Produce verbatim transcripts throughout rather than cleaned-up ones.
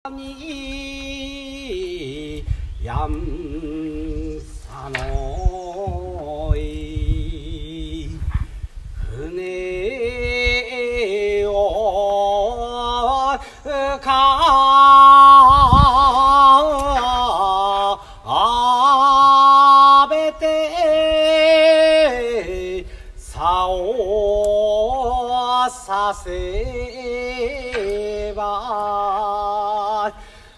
にやんさのい船をかべてさをさせば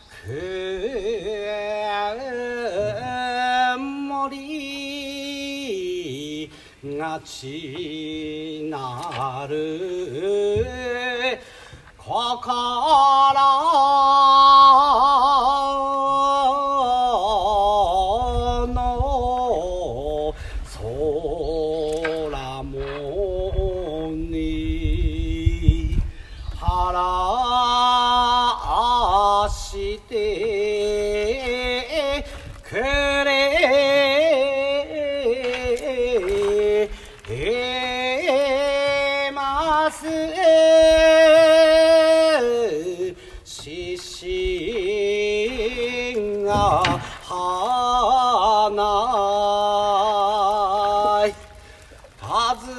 曇りがちなる心の空もに晴らしてくれます獅子が花いたず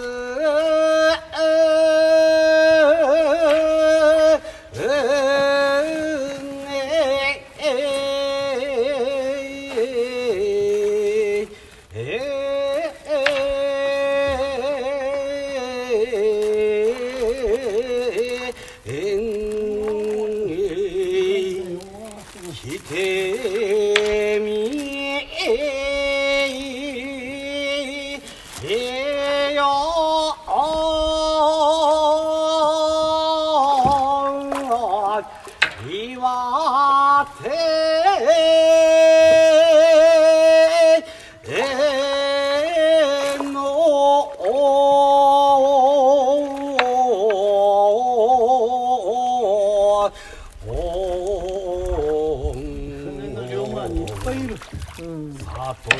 来てみえよ岩手のいっぱいいる。うん。 里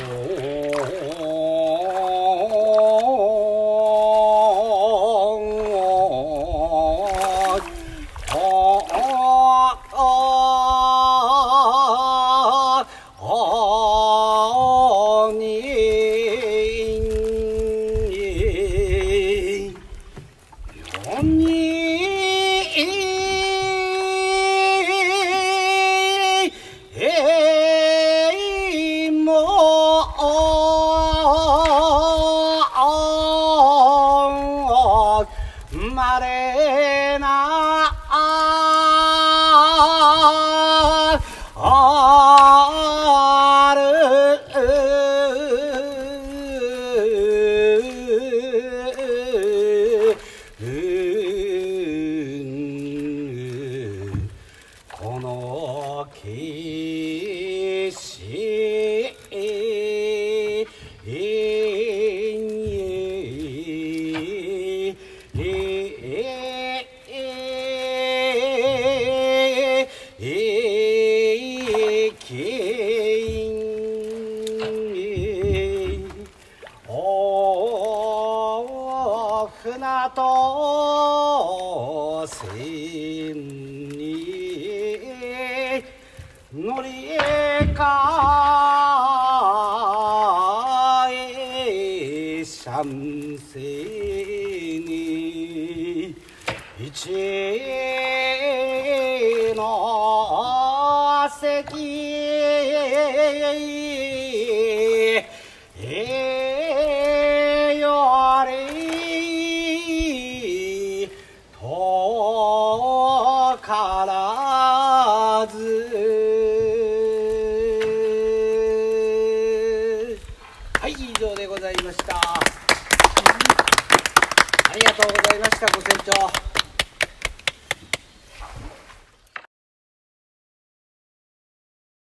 まれなあるこの景色船と船に乗り換えシャンセに一の席より遠からずはい以上でございました。ありがとうございました。ご清聴